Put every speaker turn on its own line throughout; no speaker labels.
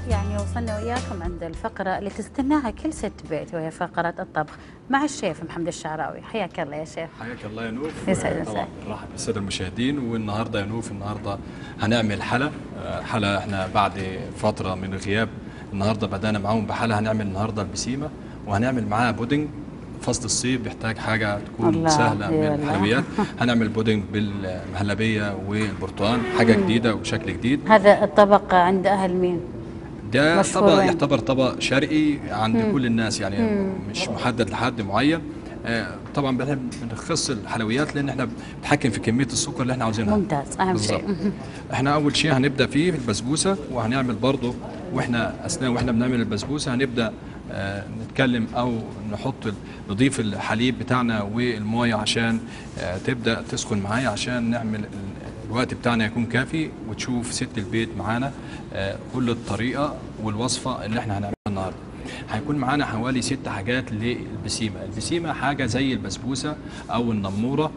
يعني وصلنا وياكم عند الفقرة اللي تستناها كل ست بيت، وهي فقرة الطبخ مع الشيف محمد الشعراوي. حياك الله يا شيف.
حياك الله يا نوف.
يسعد
طبعا
مساك.
بنرحب بالساده المشاهدين. والنهارده يا نوف هنعمل حلا احنا بعد فتره من الغياب. النهارده بدانا معاهم بحلا، هنعمل النهارده البسيمه وهنعمل معاها بودنج. فصل الصيف بيحتاج حاجه تكون
الله
سهله من
الله.
الحلويات. هنعمل بودنج بالمهلبيه والبرتقال، حاجه جديده وشكل جديد.
هذا الطبق عند أهل مين؟
ده
مشهور
طبق
وين؟
يعتبر طبق شرقي عند كل الناس، يعني مش محدد لحد معين. طبعا بنخص الحلويات لان احنا بنتحكم في كميه السكر اللي احنا عاوزينها.
ممتاز، أهم
بالظبط.
شيء.
احنا اول شيء هنبدا فيه في البسبوسه، وهنعمل برضه واحنا بنعمل البسبوسه هنبدا نتكلم او نضيف الحليب بتاعنا والميه عشان تبدا تسخن معايا، عشان نعمل الوقت بتاعنا يكون كافي. وتشوف ست البيت معانا كل الطريقه والوصفه اللي احنا هنعملها النهارده. هيكون معانا حوالي 6 حاجات للبسيمه. البسيمه حاجه زي البسبوسه او النموره.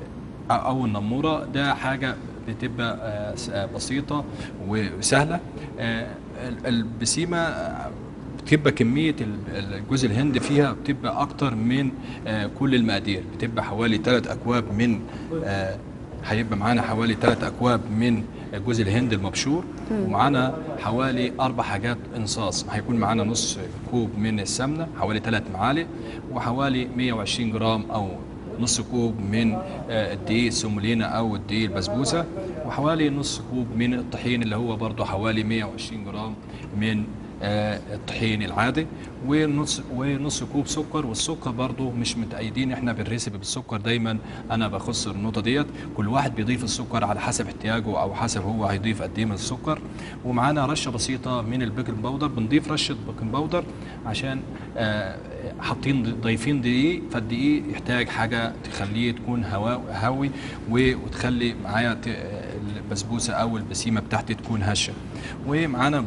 ده حاجه بتبقى بسيطه وسهله. البسيمه بتبقى كميه الجوز الهند فيها بتبقى اكتر من كل المقادير. بتبقى حوالي 3 اكواب من هيبقى معانا حوالي 3 اكواب من جوز الهند المبشور، ومعانا حوالي 4 حاجات انصاص. هيكون معانا نص كوب من السمنه، حوالي 3 معالق، وحوالي 120 جرام او نص كوب من الدقيق السومولينا او الدقيق البسبوسه، وحوالي نص كوب من الطحين اللي هو برضه حوالي 120 جرام من الطحين العادي، ونص كوب سكر. والسكر برضه مش متأيدين احنا بالريسبي بالسكر، دايما انا بخص النقطه ديت. كل واحد بيضيف السكر على حسب احتياجه او حسب هو هيضيف قد ايه من السكر. ومعانا رشه بسيطه من البيكنج باودر، بنضيف رشه بيكنج باودر عشان ضايفين دقيق، فالدقيق يحتاج حاجه تخليه تكون هوي وتخلي معايا البسبوسه او البسيمه بتاعتي تكون هشه. ومعانا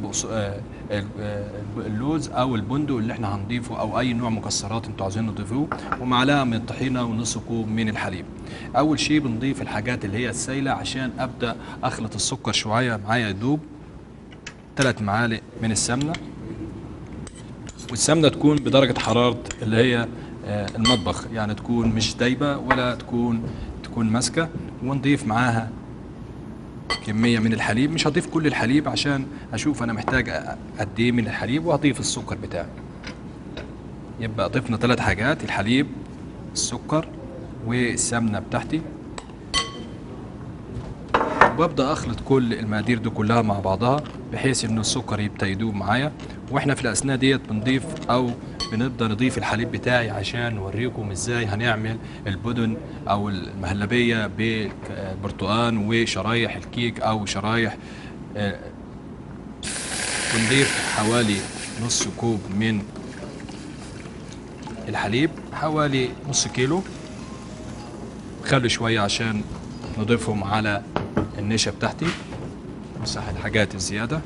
اللوز او البندق اللي احنا هنضيفه، او اي نوع مكسرات انتوا عايزين تضيفوه، ومعلقه من الطحينه ونص كوب من الحليب. اول شيء بنضيف الحاجات اللي هي السايله عشان ابدا اخلط السكر شويه معايا يدوب. 3 معالق من السمنه، والسمنه تكون بدرجه حراره اللي هي المطبخ، يعني تكون مش دايبه ولا تكون ماسكه. ونضيف معاها كميه من الحليب. مش هضيف كل الحليب عشان اشوف انا محتاج قد ايه من الحليب، وهضيف السكر بتاعي. يبقى ضفنا 3 حاجات: الحليب، السكر، والسمنه بتاعتي. وببدا اخلط كل المقادير دي كلها مع بعضها بحيث ان السكر يبدا يدوب معايا. واحنا في الاثناء ديت بنبدا نضيف الحليب بتاعي عشان نوريكم ازاي هنعمل البودن او المهلبيه بالبرتقال وشرايح الكيك او شرايح. بنضيف حوالي نص كوب من الحليب، حوالي نص كيلو. خلي شويه عشان نضيفهم على النشا بتاعتي، نمسح الحاجات الزياده.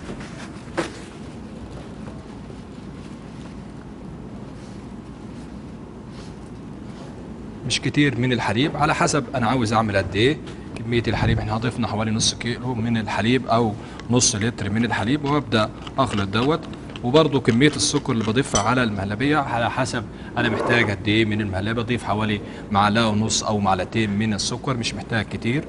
مش كتير من الحليب، على حسب انا عاوز اعمل قد ايه كميه الحليب. احنا هضفنا حوالي نص كيلو من الحليب او نص لتر من الحليب، وابدا اخلط دوت. وبرضه كميه السكر اللي بضيفها على المهلبيه على حسب انا محتاج قد ايه من المهلبيه. بضيف حوالي معلقه ونص او معلقتين من السكر، مش محتاج كتير.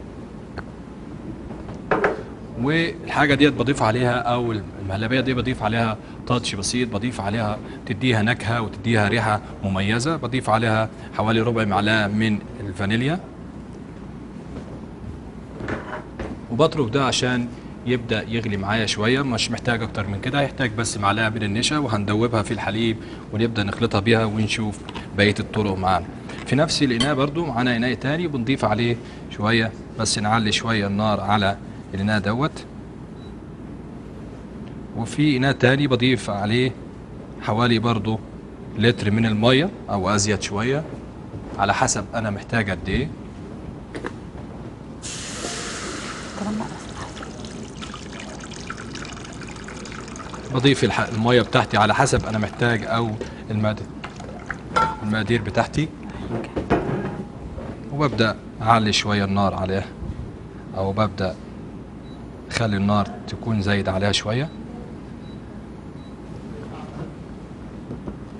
والحاجه ديت بضيف عليها، او المهلبيه دي بضيف عليها تاتش بسيط، بضيف عليها تديها نكهه وتديها ريحه مميزه. بضيف عليها حوالي ربع معلقه من الفانيليا، وبترك ده عشان يبدا يغلي معايا شويه. مش محتاج اكتر من كده، هيحتاج بس معلقه من النشا، وهندوبها في الحليب ونبدا نخلطها بيها ونشوف بقيه الطرق معانا. في نفس الاناء برضو معانا اناء تاني بنضيف عليه شويه، بس نعلي شويه النار على الاناء دوت. وفي اناء تاني بضيف عليه حوالي برضو لتر من الميه او ازيد شويه، على حسب انا محتاج قد ايه. بضيف الميه بتاعتي على حسب انا محتاج، او المقادير بتاعتي. وببدا اعلي شويه النار عليه، او ببدا اخلي النار تكون زايد عليها شويه.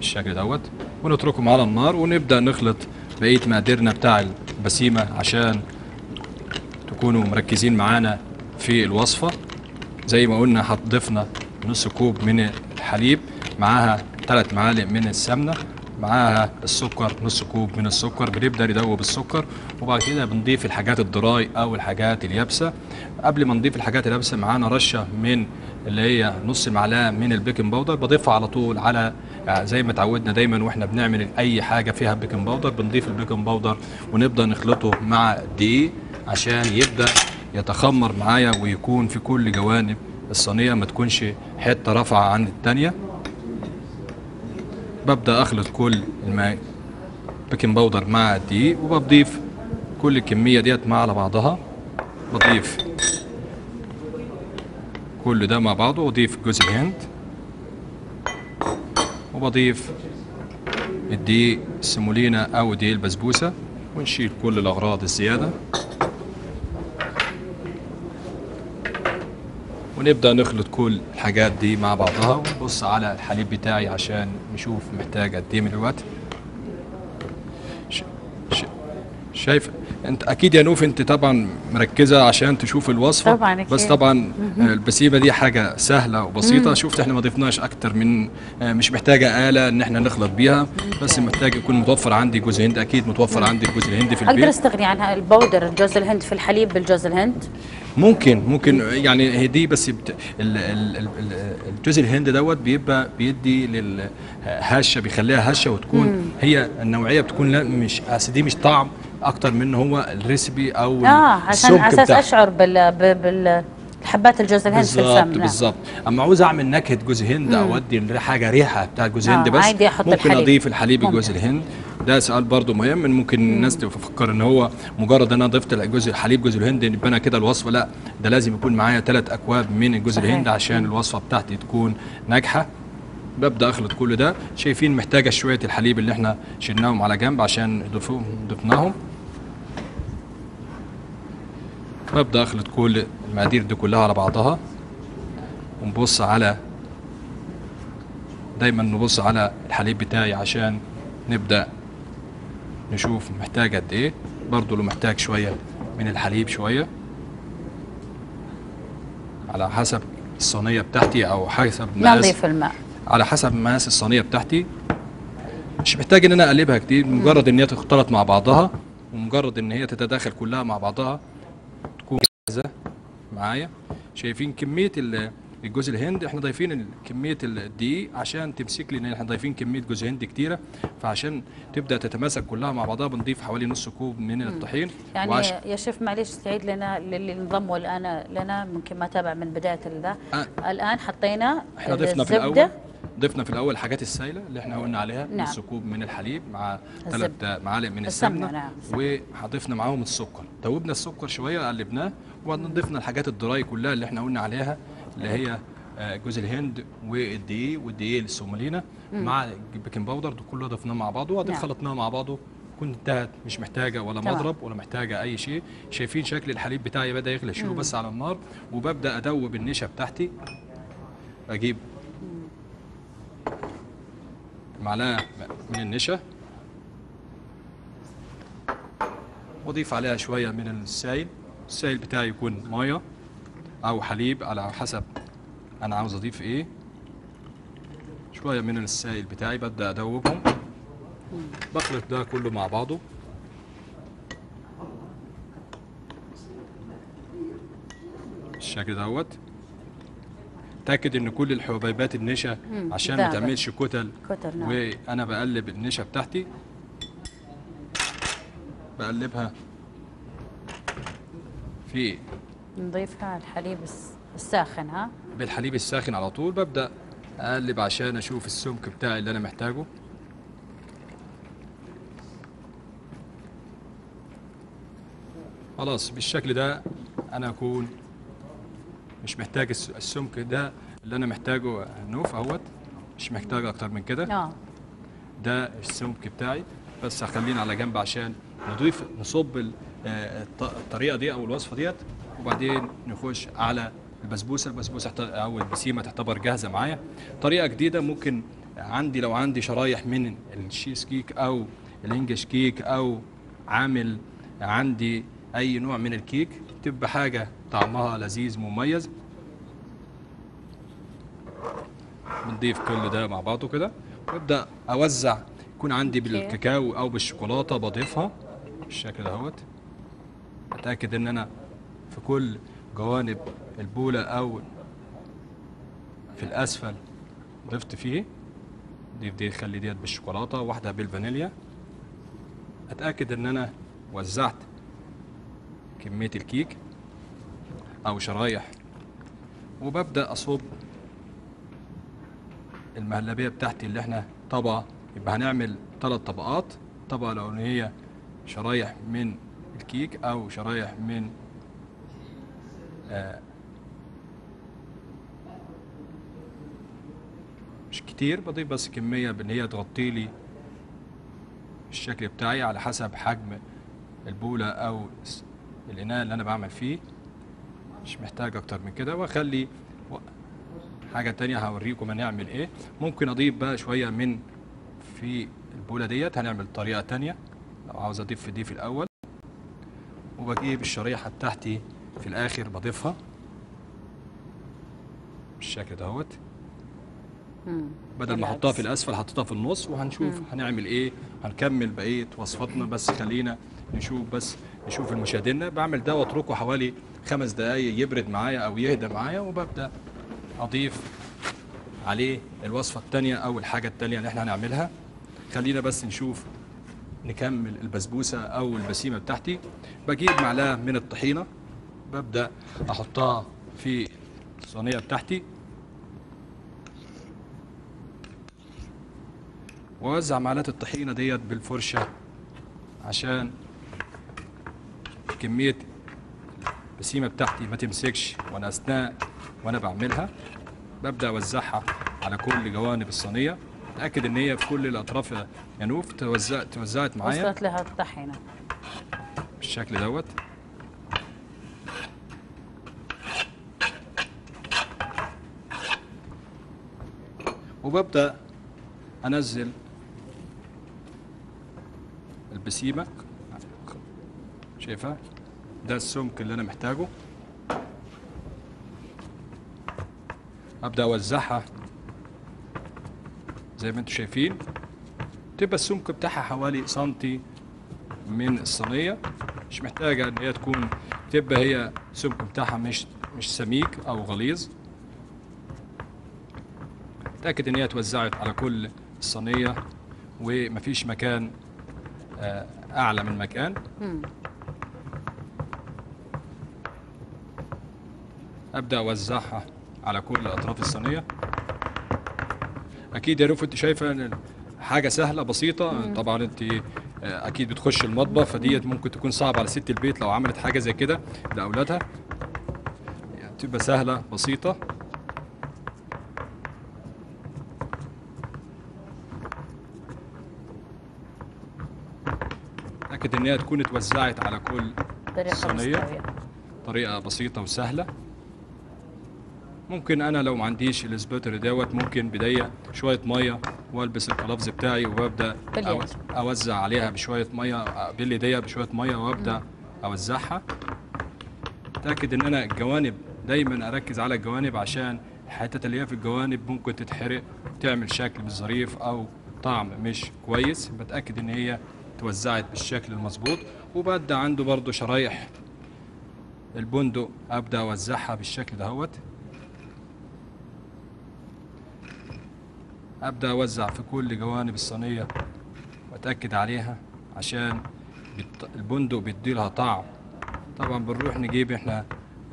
بالشكل دوت، ونتركهم على النار ونبدأ نخلط بقية مقاديرنا بتاع البسيمة عشان تكونوا مركزين معانا في الوصفة. زي ما قلنا هتضيفنا نص كوب من الحليب، معاها 3 معالق من السمنة، معاها السكر نص كوب من السكر. بنبدأ ندوب السكر وبعد كده بنضيف الحاجات الدراي أو الحاجات اليابسة. قبل ما نضيف الحاجات اليابسة معانا رشة من اللي هي نص معلقة من البيكنج باودر، بضيفها على طول على زي ما اتعودنا دايما واحنا بنعمل أي حاجة فيها بيكنج باودر، بنضيف البيكنج باودر ونبدأ نخلطه مع الدقيق عشان يبدأ يتخمر معايا ويكون في كل جوانب الصينية، ما تكونش حتة رافعة عن التانية. ببدأ أخلط كل الماء بيكنج باودر مع الدقيق، وبضيف كل الكمية ديت مع على بعضها. بضيف كل ده مع بعضه، وأضيف جوز الهند، وبضيف الدقيق السيمولينا أو دقيق البسبوسة، ونشيل كل الأغراض الزيادة، ونبدأ نخلط كل الحاجات دي مع بعضها. ونبص على الحليب بتاعي عشان نشوف محتاج قد ايه من الوقت. شايف انت اكيد يا نوف، انت طبعا مركزه عشان تشوف الوصفه
طبعا أكيد.
بس طبعا البسيمه دي حاجه سهله وبسيطه. شفت احنا ما ضفناش اكتر من مش محتاجه آلة ان احنا نخلط بيها، بس محتاج يكون متوفر عندي جوز هند. اكيد متوفر عندي جوز الهند في
اقدر
البيت.
استغني عن البودر جوز الهند في الحليب بالجوز الهند؟
ممكن يعني هي دي بس الجوز الهند دوت بيبقى بيدي للهشه، بيخليها هشه وتكون هي النوعيه بتكون لا مش دي مش طعم اكتر من هو الريسبي او
عشان
السمك
اساس
بتاعها.
اشعر حبات الجوز الهند في الفم.
بالظبط. اما عاوز اعمل نكهه جوز هند او ادي حاجه ريحه بتاع جوز هند بس،
عادي أحط
ممكن
الحليب.
اضيف الحليب جوز الهند. ده سؤال برضو مهم، إن ممكن الناس تفكر ان هو مجرد ان انا ضفت الحليب جوز الهند يبقى انا كده الوصفه. لا، ده لازم يكون معايا 3 اكواب من جوز الهند عشان الوصفه بتاعتي تكون ناجحه. ببدا اخلط كل ده. شايفين محتاجه شويه الحليب اللي احنا شلناهم على جنب عشان ضفناهم. ببدا اخلط كل المقادير دي كلها على بعضها، ونبص على دايما نبص على الحليب بتاعي عشان نبدا نشوف محتاج قد ايه. برضو لو محتاج شويه من الحليب شويه على حسب الصينيه بتاعتي او حسب
لا نضيف الماء
على حسب مقاس الصينيه بتاعتي. مش محتاج ان انا اقلبها كتير، مجرد ان هي تختلط مع بعضها ومجرد ان هي تتداخل كلها مع بعضها تكون جاهزه معايا. شايفين كميه الجوز الهند، احنا ضايفين كميه الدقيق عشان تمسك لي، ان احنا ضايفين كميه جوز هند كتيره، فعشان تبدا تتماسك كلها مع بعضها بنضيف حوالي نص كوب من الطحين.
يعني يا شيف معلش تعيد لنا اللي انضموا الان لنا، ممكن ما تابع من بدايه الان حطينا
احنا ضفنا في الاول الحاجات السائله اللي احنا قلنا عليها.
نعم.
نص كوب من الحليب مع 3 معالق من السمنه.
نعم.
وضفنا معاهم السكر، دوبنا السكر شويه قلبناه، وبعدين ضفنا الحاجات الدراي كلها اللي احنا قلنا عليها اللي هي جوز الهند والدقيق السومالينا مع البيكنج باودر. ده كله ضفناه مع بعضه وبعدين خلطناه مع بعضه. كنت انتهت، مش محتاجه ولا مضرب ولا محتاجه اي شيء. شايفين شكل الحليب بتاعي بدا يغلي شويه بس على النار، وببدا ادوب النشا بتاعتي. اجيب معلقه من النشا واضيف عليها شويه من السائل. السائل بتاعي يكون ميه او حليب على حسب انا عاوز اضيف ايه. شويه من السائل بتاعي ببدا ادوبهم. بخلط ده كله مع بعضه بالشكل دوت. تاكد ان كل الحبيبات النشا عشان ما تعملش كتل.
نعم.
وانا بقلب النشا بتاعتي، بقلبها في
نضيفها الحليب الساخن.
بالحليب الساخن على طول. ببدا اقلب عشان اشوف السمك بتاعي اللي انا محتاجه. خلاص بالشكل ده انا اكون مش محتاج السمك ده اللي انا محتاجه. نوف اهوت، مش محتاج اكتر من كده. ده السمك بتاعي، بس هخلينا على جنب عشان نصب الطريقه دي او الوصفه ديت، وبعدين نخش على البسبوسه او البسيمه تعتبر جاهزه معايا. طريقه جديده ممكن عندي لو عندي شرايح من الشيز كيك او الانجليش كيك او عامل عندي اي نوع من الكيك، تبقى حاجة طعمها لذيذ مميز. بنضيف كل ده مع بعضه كده وابدا اوزع. يكون عندي بالكاكاو او بالشوكولاته بضيفها بالشكل دهوت. اتاكد ان انا في كل جوانب البوله او في الاسفل ضفت فيه. ضيف دي، خلي ديت بالشوكولاته، واحده بالفانيليا. اتاكد ان انا وزعت كميه الكيك او شرايح، وببدا اصب المهلبيه بتاعتي اللي احنا طبقه. يبقى هنعمل 3 طبقات. طبقه الاولانيه شرايح من الكيك او شرايح من مش كتير، بضيف بس كميه بان هي تغطي لي الشكل بتاعي على حسب حجم البوله او الاناء اللي انا بعمل فيه. مش محتاج اكتر من كده. واخلي حاجه تانية هوريكم هنعمل ايه. ممكن اضيف بقى شويه من في البوله ديت. هنعمل طريقه تانية. لو عاوز اضيف في دي في الاول، وبجيب الشريحه بتاعتي في الاخر بضيفها بالشكل دهوت. بدل ما احطها في الاسفل حطيتها في النص. وهنشوف هنعمل ايه. هنكمل بقيه وصفاتنا، بس خلينا نشوف المشاهدين. بعمل ده واتركه حوالي 5 دقايق يبرد معايا او يهدى معايا، وببدا اضيف عليه الوصفه الثانيه او الحاجه الثانيه اللي احنا هنعملها. خلينا بس نكمل البسبوسه او البسيمه بتاعتي. بجيب معلقه من الطحينه، ببدا احطها في الصينيه بتاعتي، واوزع معلقه الطحينه ديت بالفرشه عشان كميه البسيمه بتاعتي ما تمسكش وانا بعملها. ببدا اوزعها على كل جوانب الصينيه. اتاكد ان هي في كل الاطراف يا نوف توزعت معايا.
وصلت لها الطحينه
بالشكل دوت. وببدا انزل البسيمه. شايفها؟ ده السمك اللي انا محتاجه. ابدا اوزعها زي ما انتم شايفين. تبقى السمك بتاعها حوالي سنتي من الصينيه. مش محتاجه ان هي تبقى هي السمك بتاعها مش سميك او غليظ. اتاكد ان هي اتوزعت على كل الصينيه ومفيش مكان اعلى من مكان. ابدا اوزعها على كل اطراف الصينيه. اكيد يا رفو انت شايفه ان حاجه سهله بسيطه. طبعا انت اكيد بتخش المطبخ، فديت ممكن تكون صعبه على ست البيت لو عملت حاجه زي كده لاولادها. يعني تبقى سهله بسيطه. اتاكد ان هي تكون اتوزعت على كل الصينيه. طريقه بسيطه وسهله. ممكن انا لو ما عنديش السبوتر دوت، ممكن بدايه شويه ميه والبس القلافز بتاعي وببدا اوزع عليها بشويه ميه بالايديه بشويه ميه وابدا اوزعها. اتاكد ان انا الجوانب دايما اركز على الجوانب، عشان الحتت اللي هي في الجوانب ممكن تتحرق تعمل شكل مش ظريف او طعم مش كويس. بتاكد ان هي توزعت بالشكل المظبوط. وببدا عنده برضو شرايح البندق ابدا اوزعها بالشكل دهوت. ابدا اوزع في كل جوانب الصينيه واتاكد عليها، عشان البندق بيدي لها طعم. طبعا بنروح نجيب احنا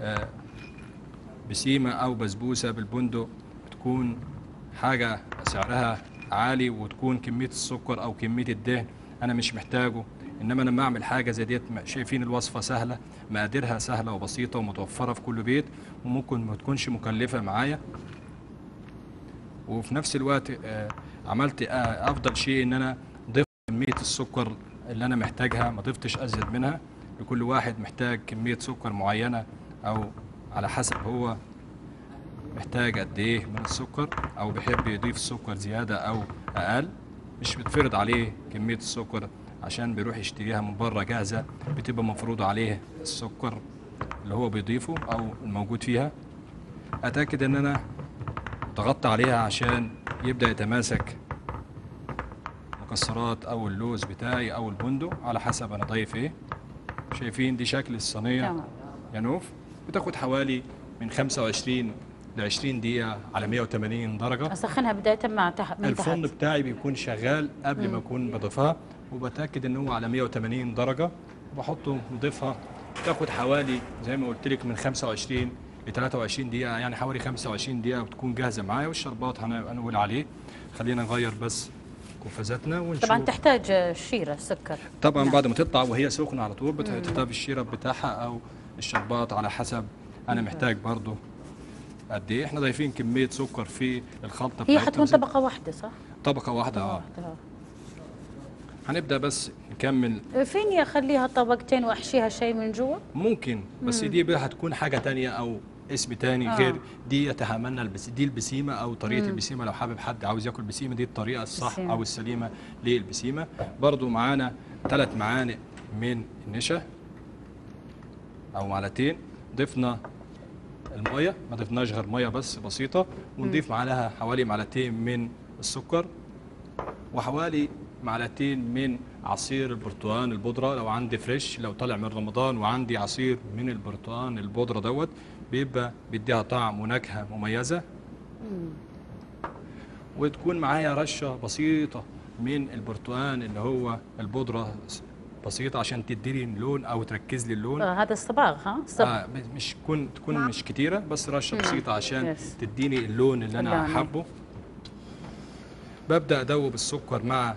بسيمه او بسبوسه بالبندق، بتكون حاجه سعرها عالي، وتكون كميه السكر او كميه الدهن انا مش محتاجه. انما انا لما اعمل حاجه زي ديت، شايفين الوصفه سهله، مقاديرها سهله وبسيطه ومتوفره في كل بيت، وممكن ما تكونش مكلفه معايا. وفي نفس الوقت عملت افضل شيء ان انا ضفت كميه السكر اللي انا محتاجها، ما ضفتش ازيد منها. لكل واحد محتاج كميه سكر معينه او على حسب هو محتاج قد ايه من السكر، او بيحب يضيف السكر زياده او اقل. مش بتفرض عليه كميه السكر عشان بيروح يشتريها من بره جاهزه، بتبقى مفروض عليه السكر اللي هو بيضيفه او الموجود فيها. اتاكد ان انا ضغطت عليها عشان يبدا يتماسك مكسرات او اللوز بتاعي او البندق على حسب انا ضايف ايه. شايفين دي شكل الصينيه
تمام.
يا نوف. بتاخد حوالي من 25 ل 20 دقيقه على 180 درجه.
اسخنها بدايه مع تحت من
الفرن
تحت.
بتاعي بيكون شغال قبل ما اكون بضيفها، وبتاكد ان هو على 180 درجه، وبحطه نضيفها. تاخد حوالي زي ما قلت لك من 25 ل 23 دقيقه، يعني حوالي 25 دقيقه وتكون جاهزه معايا. والشربات هنقول عليه. خلينا نغير بس قفازاتنا ونشوف.
طبعا تحتاج شيره سكر.
طبعا
نعم.
بعد ما تطلع وهي سخنه على طول بتحطها في الشيرب بتاعها او الشربات على حسب انا محتاج برضو قد ايه. احنا ضايفين كميه سكر في الخلطه
هي
بتاعتنا.
حتكون طبقه واحده صح؟
طبقه واحده اه.
واحدة.
هنبدا بس نكمل.
فيني اخليها طبقتين واحشيها شيء من جوا؟
ممكن، بس دي بقى هتكون حاجه تانية او اسم تاني غير دي يتهمنا دي البسيمه او طريقه البسيمه. لو حابب حد عاوز ياكل بسيمه، دي الطريقه الصح
بسيمة.
او السليمه للبسيمه. برضو معانا 3 معالق من النشا او معلقتين. ضفنا الميه، ما ضفناش غير ميه بس بسيطه، ونضيف معاها حوالي معلقتين من السكر، وحوالي معلقتين من عصير البرتقال البودره لو عندي فريش، لو طالع من رمضان وعندي عصير من البرتقال البودره دوت بيبقى بيديها طعم ونكهه مميزه. وتكون معايا رشه بسيطه من البرتقال اللي هو البودره بسيطه عشان تديني اللون او تركز لي اللون.
هذا الصباغ ها؟ الصبغ.
مش تكون مش كتيره، بس رشه بسيطه عشان
يس.
تديني اللون اللي انا
اللون.
حابه. ببدا ادوب السكر مع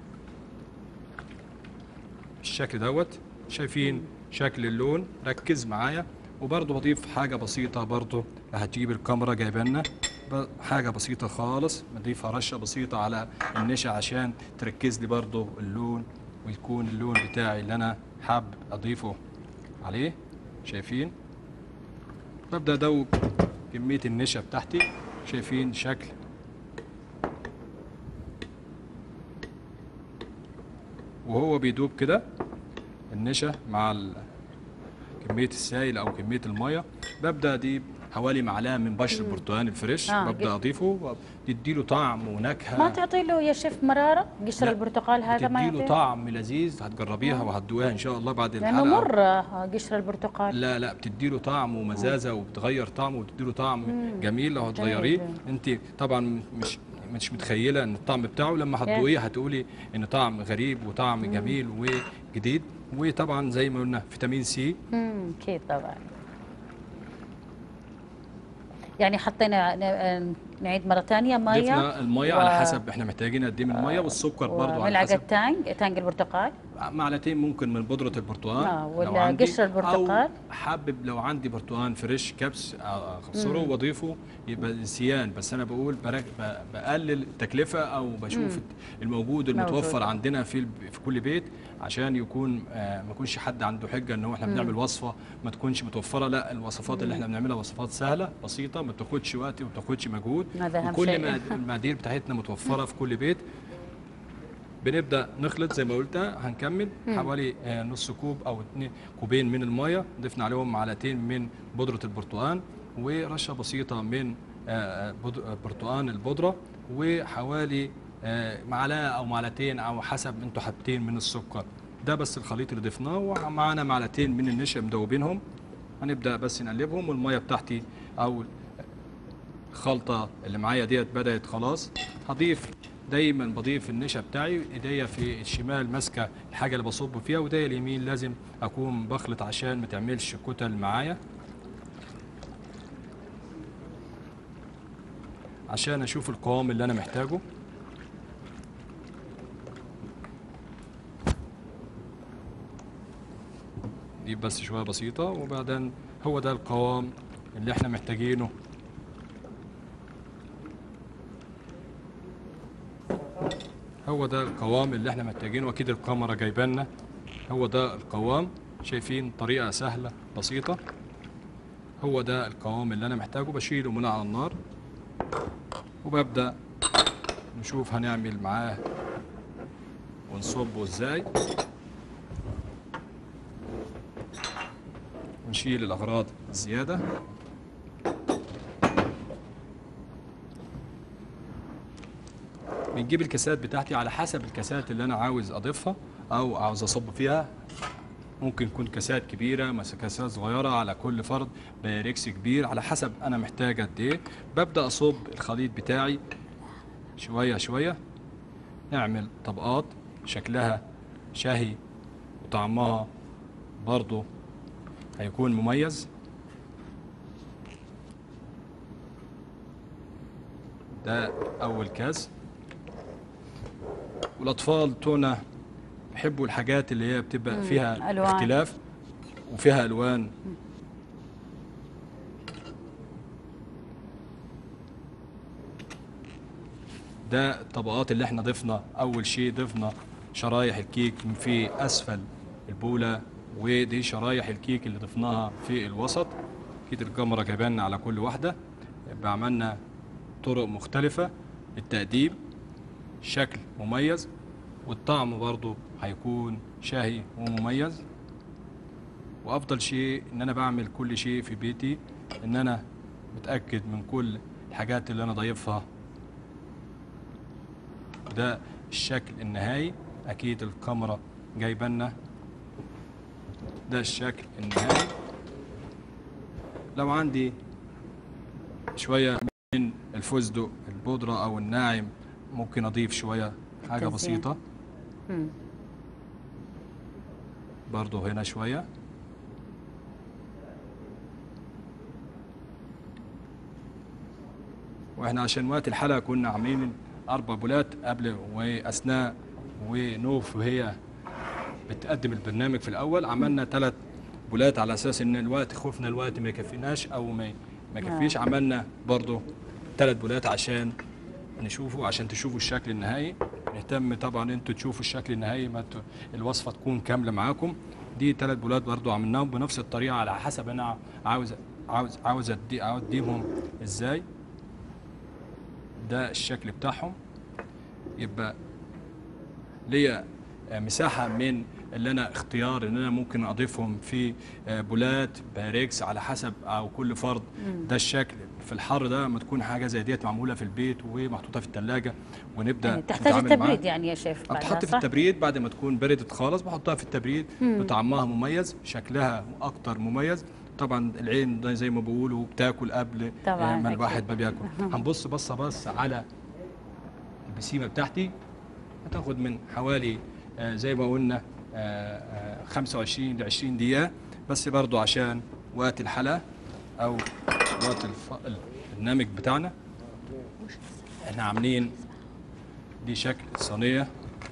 الشكل دوت. شايفين شكل اللون؟ ركز معايا. وبرضه بضيف حاجه بسيطه برضه هتجيب الكاميرا جايبه لنا حاجه بسيطه خالص. بضيفها رشه بسيطه على النشا عشان تركز لي برضه اللون، ويكون اللون بتاعي اللي انا حابب اضيفه عليه. شايفين؟ ببدا ادوب كميه النشا بتاعتي. شايفين شكل؟ وهو بيدوب كده النشا مع كميه السائل او كميه الميه، ببدا اضيف حوالي معلقه من بشر البرتقال الفريش. ببدا اضيفه، تديله طعم ونكهه.
ما تعطي له يا شيف مراره قشر البرتقال هذا؟ ما
تديله
يعطي
طعم لذيذ. هتجربيها وهتدوقها ان شاء الله بعد الحلقه.
لانه مر قشر البرتقال.
لا بتديله طعم ومزازه وبتغير طعمه وبتديله طعم جميل. لو هتغيريه انت طبعا مش متخيله ان الطعم بتاعه، لما هتدوقيه هتقولي ان طعم غريب وطعم جميل وجديد. وطبعا زي ما قلنا فيتامين سي.
اكيد طبعا. يعني حطينا نعيد مره ثانيه ميه.
ضفنا الميه على حسب احنا محتاجين قد ايه من الميه، والسكر برضه على
ملعقه
حسب.
تانج البرتقال.
معلقتين ممكن من بودره البرتقال
ولا قشر البرتقال.
او حابب لو عندي برتقال فريش كبس اخسره واضيفه يبقى سيان. بس انا بقول بقلل التكلفه او بشوف الموجود المتوفر عندنا في كل بيت، عشان يكون ما يكونش حد عنده حجه ان هو احنا بنعمل وصفه ما تكونش متوفره. لا، الوصفات اللي احنا بنعملها وصفات سهله بسيطه، ما بتاخدش وقت وما بتاخدش مجهود، وكل المقادير بتاعتنا متوفره في كل بيت. بنبدا نخلط زي ما قلت. هنكمل حوالي نص كوب او 2 كوبين من الميه. ضفنا عليهم معلقتين من بودره البرتقال ورشه بسيطه من برتقال البودره، وحوالي معلقه او معلقتين او حسب انتوا حابين من السكر. ده بس الخليط اللي ضفناه. ومعانا معلقتين من النشا مدوبينهم. هنبدا بس نقلبهم. والميه بتاعتي او الخلطه اللي معايا ديت بدات خلاص. دايما بضيف النشا بتاعي. ايديا في الشمال ماسكه الحاجه اللي بصب فيها، وايديا اليمين لازم اكون بخلط عشان ما تعملش كتل معايا، عشان اشوف القوام اللي انا محتاجه. دي بس شويه بسيطه، وبعدين هو ده القوام اللي احنا محتاجينه. هو ده القوام اللي احنا محتاجينه. اكيد الكاميرا جايبانا. هو ده القوام. شايفين؟ طريقه سهله بسيطه. هو ده القوام اللي انا محتاجه. بشيله من على النار وببدأ نشوف هنعمل معاه ونصبه ازاي، ونشيل الاغراض الزيادة. بنجيب الكاسات بتاعتي على حسب الكاسات اللي انا عاوز اضيفها او عاوز اصب فيها. ممكن تكون كاسات كبيره مثلا كاسات صغيره، على كل فرد بايركس كبير، على حسب انا محتاج قد ايه. ببدا اصب الخليط بتاعي شويه شويه، نعمل طبقات شكلها شهي وطعمها برضو هيكون مميز. ده اول كاس. والاطفال تونا بيحبوا الحاجات اللي هي بتبقى فيها
ألوان.
اختلاف وفيها الوان. ده الطبقات اللي احنا ضفنا. اول شيء ضفنا شرايح الكيك في اسفل البوله، ودي شرايح الكيك اللي ضفناها في الوسط. اكيد الكاميرا جايبانا على كل واحده. يبقى عملنا طرق مختلفه للتقديم، شكل مميز، والطعم برضو هيكون شهي ومميز. وافضل شيء ان انا بعمل كل شيء في بيتي، ان انا متاكد من كل الحاجات اللي انا ضايفها. وده الشكل النهائي. اكيد الكاميرا جايبنا ده الشكل النهائي. لو عندي شويه من الفستق البودره او الناعم ممكن اضيف شويه حاجه
تزيين.
بسيطه. برضو هنا شويه. واحنا عشان وقت الحلقه كنا عاملين 4 بولات قبل واثناء ونوف وهي بتقدم البرنامج في الاول عملنا 3 بولات على اساس ان الوقت خوفنا الوقت ما يكفيناش او ما يكفيش. عملنا برضو 3 بولات عشان نشوفوا، عشان تشوفوا الشكل النهائي. نهتم طبعا انتوا تشوفوا الشكل النهائي، ما الوصفه تكون كامله معاكم. دي 3 بولات برضو عملناهم بنفس الطريقه على حسب انا عاوز اديهم ازاي. ده الشكل بتاعهم. يبقى ليا مساحه من اللي انا اختيار ان انا ممكن اضيفهم في بولات باريكس على حسب او كل فرد. ده الشكل في الحر ده ما تكون حاجه زي ديت معموله في البيت ومحطوطه في الثلاجه ونبدا
تحتاج
نتعامل
التبريد
معاها.
يعني يا شيف بعدها،
بتحط في
صح؟
التبريد بعد ما تكون بردت خالص، بحطها في التبريد. بطعمها مميز، شكلها اكتر مميز. طبعا العين ده زي ما بيقولوا بتاكل قبل
طبعاً
ما
أكيد.
الواحد ما بياكل. هنبص بص على البسيمه بتاعتي. هتاخد من حوالي زي ما قلنا 25 ل 20 دقيقه، بس برضو عشان وقت الحلقه او وقت البرنامج بتاعنا. احنا عاملين دي شكل الصينيه.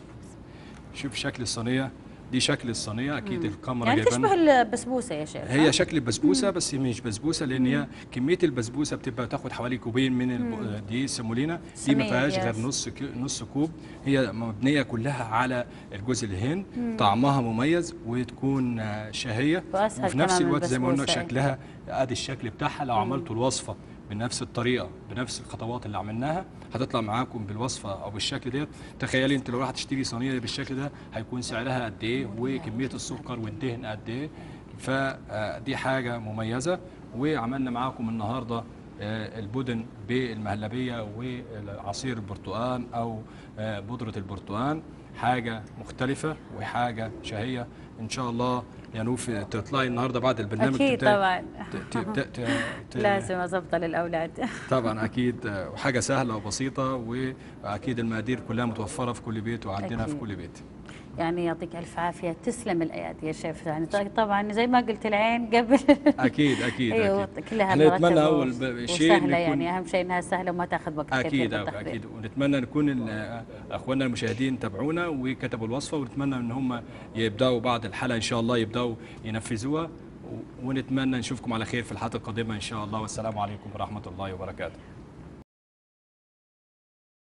شوف شكل الصينيه، دي شكل الصينيه. اكيد الكاميرا
يعني
جايبانا.
تشبه البسبوسه يا شيف.
هي شكل البسبوسه بس مش بسبوسه، لان هي كميه البسبوسه بتبقى تاخد حوالي كوبين من دي السيمولينا. دي ما
سمية
فيهاش
دي،
غير نص كوب. هي مبنيه كلها على الجوز الهند. طعمها مميز وتكون شهيه،
وأسهل
وفي نفس
كمان من
الوقت زي ما قلنا
البسبوسة.
شكلها ادي الشكل بتاعها. لو عملتوا الوصفه بنفس الطريقه بنفس الخطوات اللي عملناها هتطلع معاكم بالوصفه او بالشكل ديت. تخيلي انت لو راح تشتري صينيه بالشكل ده هيكون سعرها قد ايه وكميه السكر والدهن قد ايه. فدي حاجه مميزه. وعملنا معاكم النهارده البودن بالمهلبيه وعصير البرتقال او بودره البرتقال. حاجه مختلفه وحاجه شهيه. ان شاء الله يا نوف تطلعي النهارده بعد البرنامج
اكيد طبعا. لازم اظبطها للاولاد.
طبعا اكيد. وحاجه سهله وبسيطه، واكيد المقادير كلها متوفره في كل بيت وعندنا
أكيد.
في كل بيت.
يعني يعطيك الف عافيه، تسلم الايادي يا شيف. يعني طبعا زي ما قلت العين قبل.
اكيد
ايوه
اكيد.
كلها
احنا نتمنى
مرتبة
اول شيء
وسهله.
نكون
يعني اهم شيء انها سهله وما تاخذ وقت كثير
اكيد
بالتحضير.
اكيد. ونتمنى نكون اخواننا المشاهدين تابعونا وكتبوا الوصفه، ونتمنى ان هم يبداوا بعد الحلقه ان شاء الله يبداوا ينفذوها. ونتمنى نشوفكم على خير في الحلقه القادمه ان شاء الله. والسلام عليكم ورحمه الله وبركاته.